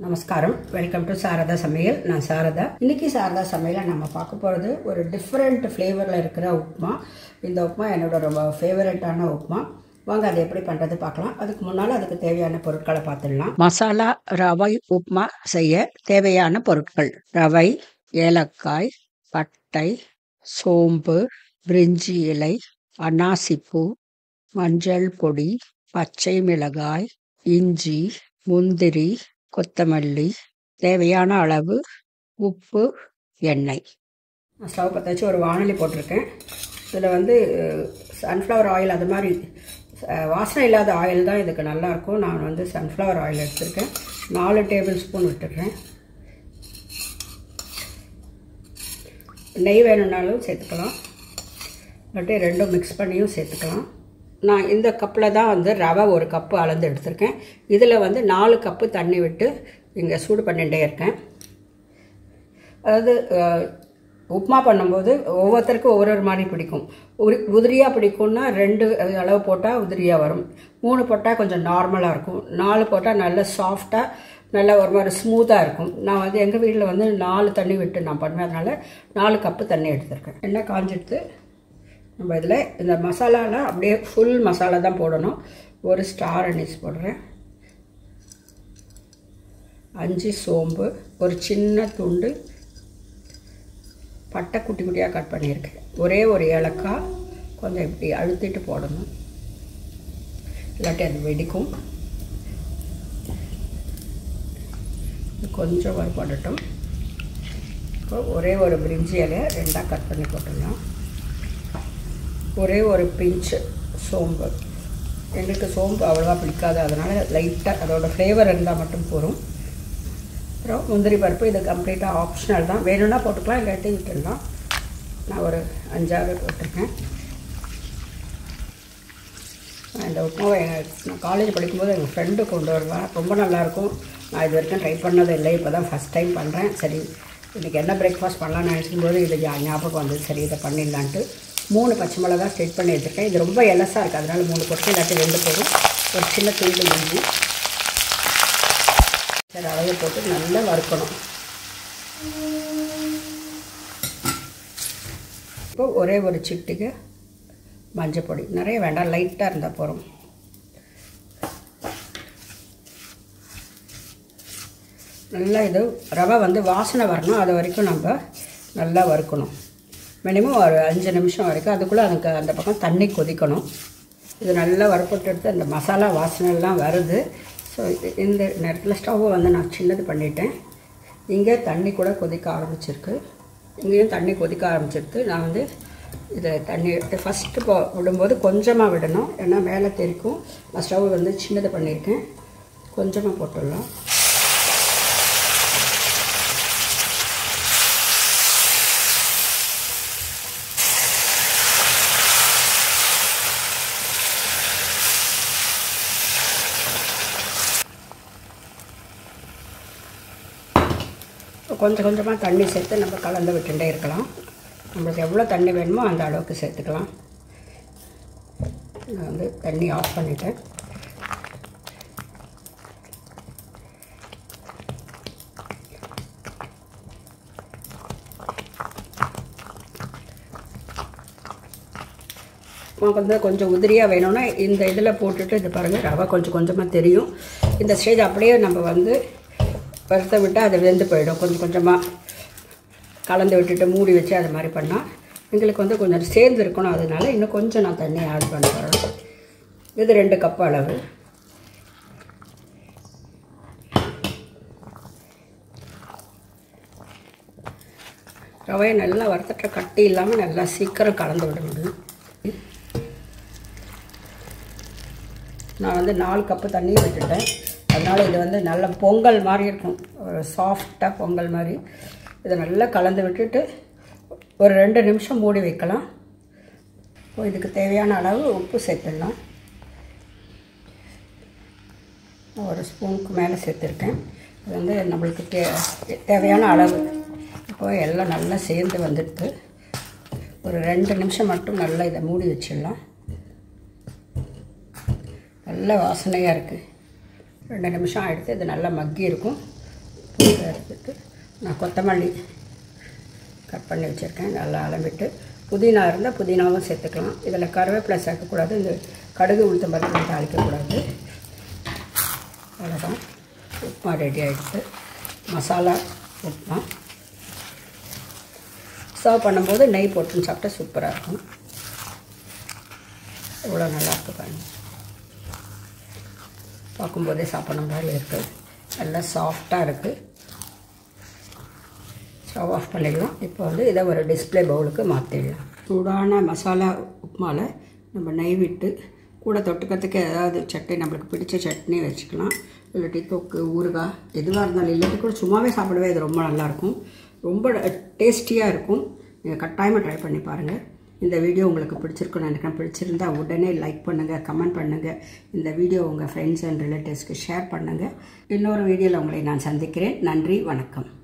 நமஸ்காரம். Welcome to Saradha சமையல். நான் சாரதா. இன்னைக்கு சாரதா சமையலை நம்ம பார்க்க போகிறது ஒரு டிஃப்ரெண்ட் ஃப்ளேவரில் இருக்கிற உப்புமா. இந்த உப்புமா என்னோட ரொம்ப ஃபேவரட்டான உப்புமா. வாங்க அதை எப்படி பண்ணுறது பார்க்கலாம். அதுக்கு முன்னால் அதுக்கு தேவையான பொருட்களை பார்த்துடலாம். மசாலா ரவை உப்புமா செய்ய தேவையான பொருட்கள்: ரவை, ஏலக்காய், பட்டை, சோம்பு, பிரிஞ்சி இலை, அன்னாசிப்பூ, மஞ்சள் பொடி, பச்சை மிளகாய், இஞ்சி, முந்திரி, கொத்தமல்லி, தேவையான அளவு உப்பு, எண்ணெய். நான் ஸ்டவ் பற்ற வச்சு ஒரு வானொலி போட்டிருக்கேன். இதில் சன்ஃப்ளவர் ஆயில், அது மாதிரி வாசனை இல்லாத ஆயில் தான் இதுக்கு நல்லாயிருக்கும். நான் சன்ஃப்ளவர் ஆயில் எடுத்திருக்கேன். 4 டேபிள் ஸ்பூன் விட்டுடுறேன். நெய் வேணும்னாலும் சேர்த்துக்கலாம், இல்லாட்டி ரெண்டும் மிக்ஸ் பண்ணியும் சேர்த்துக்கலாம். நான் இந்த கப்பில் தான் ரவை 1 கப்பு அளந்து எடுத்திருக்கேன். இதில் 4 கப்பு தண்ணி விட்டு இங்கே சூடு பண்ணிகிட்டே இருக்கேன். அதாவது உப்புமா பண்ணும்போது ஒவ்வொருத்தருக்கும் ஒவ்வொரு மாதிரி பிடிக்கும். உதிரியாக பிடிக்கும்னா 2 அளவு போட்டால் உதிரியாக வரும். 3 போட்டால் கொஞ்சம் நார்மலாக இருக்கும். 4 போட்டால் நல்ல சாஃப்டாக, நல்லா ஒரு மாதிரி ஸ்மூத்தாக இருக்கும். நான் எங்கள் வீட்டில் 4 தண்ணி விட்டு நான் பண்ணுவேன். அதனால் 4 கப்பு தண்ணி எடுத்திருக்கேன். எண்ணெய் காஞ்சிடுத்து. நம்ம இதில் இந்த மசாலாலாம் அப்படியே ஃபுல் மசாலா தான் போடணும். 1 ஸ்டார் அனீஸ் போடுறேன், 5 சோம்பு, ஒரு சின்ன துண்டு பட்டை குட்டி குட்டியாக கட் பண்ணியிருக்கேன். ஒரே ஒரு ஏலக்காய் கொஞ்சம் இப்படி அழுத்திட்டு போடணும், இல்லாட்டி அது வெடிக்கும். கொஞ்சம் வறுபடட்டும். இப்போ ஒரே ஒரு பிரிஞ்சி இலையை 2ஆக கட் பண்ணி போட்டுடலாம். ஒரே ஒரு பிஞ்சு சோம்பு. எங்களுக்கு சோம்பு அவ்வளோவா பிடிக்காது, அதனால் லைட்டாக அதோட ஃப்ளேவர் இருந்தால் மட்டும் போகும். அப்புறம் முந்திரி பருப்பு, இது கம்ப்ளீட்டாக ஆப்ஷனல் தான். வேணும்னா போட்டுக்கலாம், இல்லாட்டி விட்டுடலாம். நான் ஒரு 5-6 போட்டிருக்கேன். இந்த உப்புமாவை நான் காலேஜ் படிக்கும்போது எங்கள் ஃப்ரெண்டு கொண்டு வருவேன். ரொம்ப நல்லாயிருக்கும். நான் இது வரைக்கும் ட்ரை பண்ணது இல்லை, இப்போ தான் ஃபஸ்ட் டைம் பண்ணுறேன். சரி, இன்றைக்கி என்ன பிரேக்ஃபாஸ்ட் பண்ணலான்னு நினச்சிக்கும் போது இது ஞாபகம் வந்தது. சரி, இதை பண்ணிடலான்ட்டு 3 பச்சை மிளகா ஸ்ட்ரெட் பண்ணி வச்சுருக்கேன். இது ரொம்ப எலசாக இருக்குது, அதனால் 3 போட்டு, இல்லாட்டி 2 போடும். ஒரு சின்ன துண்டு இஞ்சி, சரி அளவு போட்டு நல்லா வறுக்கணும். இப்போ ஒரே ஒரு சிட்டிக்கு மஞ்சள் பொடி, நிறைய வேண்டாம், லைட்டாக இருந்தால் போகிறோம். நல்லா இது ரவை வாசனை வரணும், அது வரைக்கும் நம்ம நல்லா வறுக்கணும். மினிமம் ஒரு 5 நிமிஷம் வரைக்கும். அதுக்குள்ளே அதுக்கு அந்த பக்கம் தண்ணி கொதிக்கணும். இது நல்லா வறுப்பட்டு எடுத்து அந்த மசாலா வாசனைலாம் வருது. ஸோ இந்த நேரத்தில் ஸ்டவ்வை நான் சின்னது பண்ணிட்டேன். இங்கே தண்ணி கூட கொதிக்க ஆரம்பிச்சிருக்கு, இங்கேயும் தண்ணி கொதிக்க ஆரம்பிச்சிருக்கு. நான் இதை தண்ணி எடுத்து ஃபஸ்ட்டு விடும்போது கொஞ்சமாக விடணும், ஏன்னா மேலே தெரிக்கும். நான் ஸ்டவ் சின்னது பண்ணியிருக்கேன். கொஞ்சமாக போட்டுடலாம். கொஞ்சம் கொஞ்சமாக தண்ணி சேர்த்து நம்ம கலந்து விட்டுட்டே இருக்கலாம். நம்மளுக்கு எவ்வளோ தண்ணி வேணுமோ அந்த அளவுக்கு சேர்த்துக்கலாம். நான் தண்ணி ஆஃப் பண்ணிட்டேன். கொஞ்சம் உதிரியாக வேணும்னா இந்த இதில் போட்டுட்டு, இது பாருங்கள், ரவை கொஞ்சம் கொஞ்சமாக தெரியும். இந்த ஸ்டேஜ் அப்படியே நம்ம வறுத்த விட்டால் அது வெந்து போயிடும். கொஞ்சம் கொஞ்சமாக கலந்து விட்டுட்டு மூடி வச்சு அது மாதிரி பண்ணால் எங்களுக்கு கொஞ்சம் சேர்ந்து இருக்கணும். அதனால இன்னும் கொஞ்சம் நான் தண்ணி ஆட் பண்ணுறேன். இது 2 கப் அளவு. ரவையை நல்லா வறுத்துட்டு கட்டி இல்லாமல் நல்லா சீக்கிரம் கலந்து விட முடியும். நான் 4 கப்பு தண்ணி விட்டுட்டேன். அதனால் இது நல்ல பொங்கல் மாதிரி இருக்கும், ஒரு சாஃப்டாக பொங்கல் மாதிரி. இதை நல்லா கலந்து விட்டுட்டு ஒரு 2 நிமிஷம் மூடி வைக்கலாம். இப்போ இதுக்கு தேவையான அளவு உப்பு சேர்த்துடலாம். ஒரு ஸ்பூனுக்கு மேலே சேர்த்துருக்கேன். இது நம்மளுக்கு தேவையான அளவு. இப்போ எல்லாம் நல்லா சேர்ந்து வந்துடுது. ஒரு 2 நிமிஷம் மட்டும் நல்லா இதை மூடி வச்சிடலாம். நல்ல வாசனையாக இருக்குது. 2 நிமிஷம் ஆகிடுத்து. இது நல்லா மக்கி இருக்கும். போட்டு எடுத்துட்டு நான் கொத்தமல்லி கட் பண்ணி வச்சுருக்கேன். நல்லா அலம்பிட்டு புதினா இருந்தால் புதினாவும் சேர்த்துக்கலாம். இதில் கருவேப்பிலை சேர்க்கக்கூடாது. இந்த கடுகு உளுத்தம் பருப்பு தாளிக்கக்கூடாது. அவ்வளோதான். உப்புமா ரெடி ஆகிடுது. மசாலா உப்புமா சர்வ் பண்ணும்போது நெய் போட்டுன்னு சாப்பிட்டா சூப்பராக இருக்கும். இவ்வளோ நல்லாயிருக்கு பாருங்கள். பார்க்கும்போதே சாப்பிட்ற மாதிரி இருக்குது. நல்லா சாஃப்டாக இருக்குது. ஸ்டவ் ஆஃப் பண்ணிடலாம். இப்போ வந்து இதை ஒரு டிஸ்பிளே பவுலுக்கு மாற்றிடலாம். சூடான மசாலா உப்புமாவில் நம்ம நெய் விட்டு கூட தொட்டுக்கிறதுக்கு ஏதாவது சட்னி நம்மளுக்கு பிடிச்ச சட்னி வச்சுக்கலாம். இல்லாட்டி தொக்கு ஊறுகாய் எதுவாக இருந்தாலும் இல்லாட்டி கூட சும்மாவே சாப்பிடவே இது ரொம்ப நல்லாயிருக்கும். ரொம்ப டேஸ்டியாக இருக்கும். நீங்கள் கட்டாயமாக ட்ரை பண்ணி பாருங்கள். இந்த வீடியோ உங்களுக்கு பிடிச்சிருக்குன்னு நினைக்கிறேன். பிடிச்சிருந்தா உடனே லைக் பண்ணுங்கள், கமெண்ட் பண்ணுங்கள். இந்த வீடியோ உங்கள் ஃப்ரெண்ட்ஸ் அண்ட் ரிலேட்டிவ்ஸ்க்கு ஷேர் பண்ணுங்கள். இன்னொரு வீடியோவில் உங்களை நான் சந்திக்கிறேன். நன்றி, வணக்கம்.